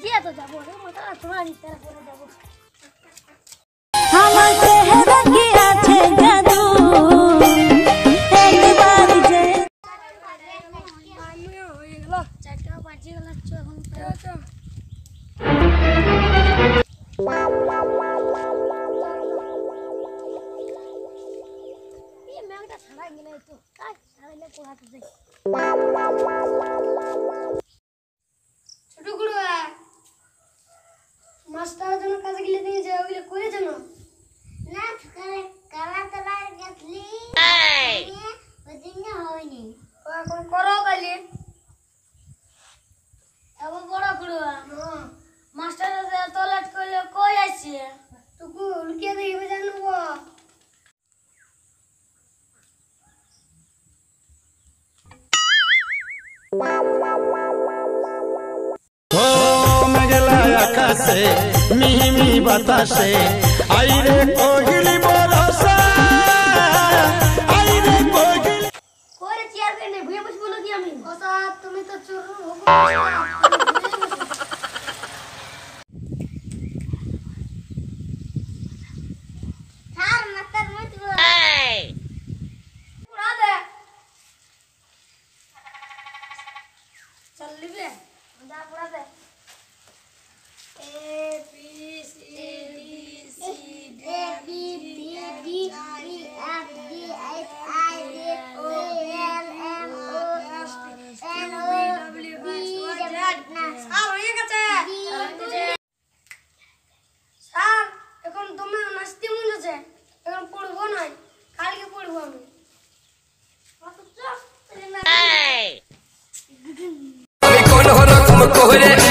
দিয়া তো যাবো রে মাথা তোমার নিস্তার করে যাবো আমার চেহারা কি আছে জাদু একবার যে আমি হয়ে গেল 4টা বাজে গেল এখন এই ম্যাগটা ছাড়া গেলে তো কাজ ছাড়াইলে পড়াতে যাই ছোট গুড়া মাস্টারের জন্য কাজে গেলে তুমি যে ওগুলো করে জানো না করে কালা তলার গেছলি ওদিন হয়নি ও এখন করো তাইলে এবার বড় গুড়া মাস্টারের যে টয়লেট করলে কই আইছে তুকু লুকিয়ে দেখবে জানবো মেঘলা আকাশে মিহিমি বাতাসে আইরে কোকিলি বরসা আইরে কোকিলি করে চেয়ার কেনে ভুয়ে বসবো নাকি আমি ওসা তুমি তো চোর থার মাতার মত পুরা দে চল লিবে যা পুরা দে A B C D C D A B C D E F G H I J K L M N O P আর হয়ে গেছে স্যার এখন তুমি নাচতে মন যাচ্ছে এখন পড়বো না কালকে পড়বো আমি আমি কোন রকম কোহরে